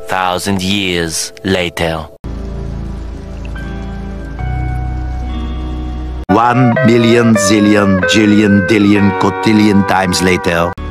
1,000 years later. 1 million zillion jillion dillion cotillion times later.